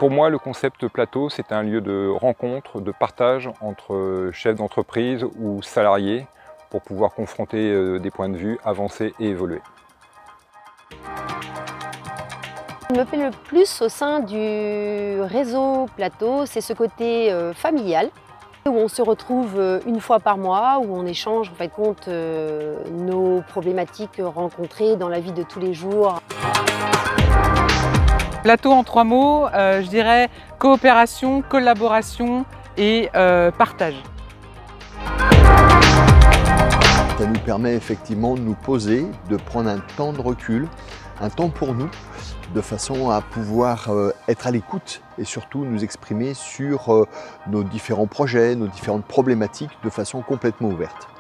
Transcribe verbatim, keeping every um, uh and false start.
Pour moi, le concept plateau, c'est un lieu de rencontre, de partage entre chefs d'entreprise ou salariés pour pouvoir confronter des points de vue, avancer et évoluer. Ce qui me plaît le plus au sein du réseau Plateau, c'est ce côté euh, familial, où on se retrouve une fois par mois, où on échange en fait, compte euh, nos problématiques rencontrées dans la vie de tous les jours. Plateau en trois mots, euh, je dirais coopération, collaboration et euh, partage. Ça nous permet effectivement de nous poser, de prendre un temps de recul, un temps pour nous, de façon à pouvoir euh, être à l'écoute et surtout nous exprimer sur euh, nos différents projets, nos différentes problématiques de façon complètement ouverte.